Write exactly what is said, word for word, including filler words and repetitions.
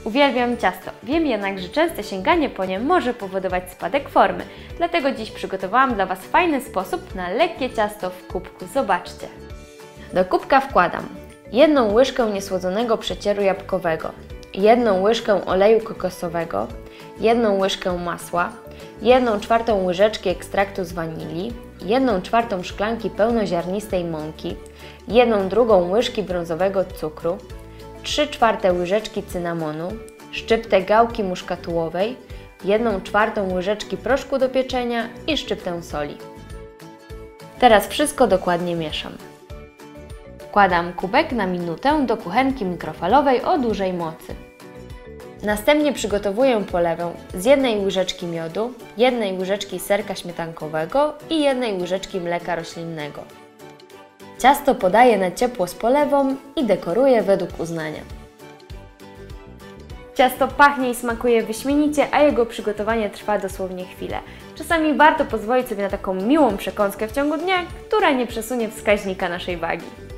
Uwielbiam ciasto, wiem jednak, że częste sięganie po nie może powodować spadek formy, dlatego dziś przygotowałam dla Was fajny sposób na lekkie ciasto w kubku. Zobaczcie. Do kubka wkładam jedną łyżkę niesłodzonego przecieru jabłkowego, jedną łyżkę oleju kokosowego, jedną łyżkę masła, jedną czwartą łyżeczki ekstraktu z wanilii, jedną czwartą szklanki pełnoziarnistej mąki, jedną drugą łyżki brązowego cukru, trzy czwarte łyżeczki cynamonu, szczyptę gałki muszkatułowej, jedną czwartą łyżeczki proszku do pieczenia i szczyptę soli. Teraz wszystko dokładnie mieszam. Wkładam kubek na minutę do kuchenki mikrofalowej o dużej mocy. Następnie przygotowuję polewę z jednej łyżeczki miodu, jednej łyżeczki serka śmietankowego i jednej łyżeczki mleka roślinnego. Ciasto podaję na ciepło z polewą i dekoruję według uznania. Ciasto pachnie i smakuje wyśmienicie, a jego przygotowanie trwa dosłownie chwilę. Czasami warto pozwolić sobie na taką miłą przekąskę w ciągu dnia, która nie przesunie wskaźnika naszej wagi.